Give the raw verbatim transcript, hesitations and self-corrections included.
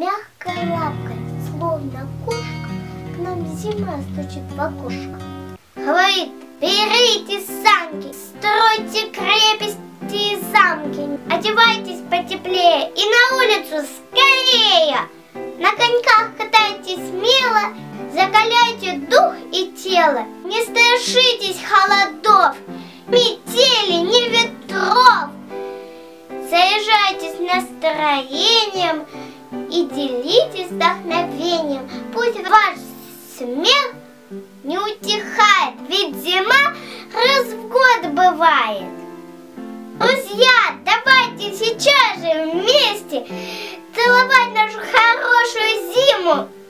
Мягкой лапкой, словно кошка, к нам зима стучит в окошко. Говорит: берите санки, стройте крепости и замки, одевайтесь потеплее и на улицу скорее. На коньках катайтесь смело, закаляйте дух и тело. Не страшитесь холодов, метели, ни ветров. Заряжайтесь настроением и делитесь вдохновением. Пусть ваш смех не утихает, ведь зима раз в год бывает. Друзья, давайте сейчас же вместе целовать нашу хорошую зиму.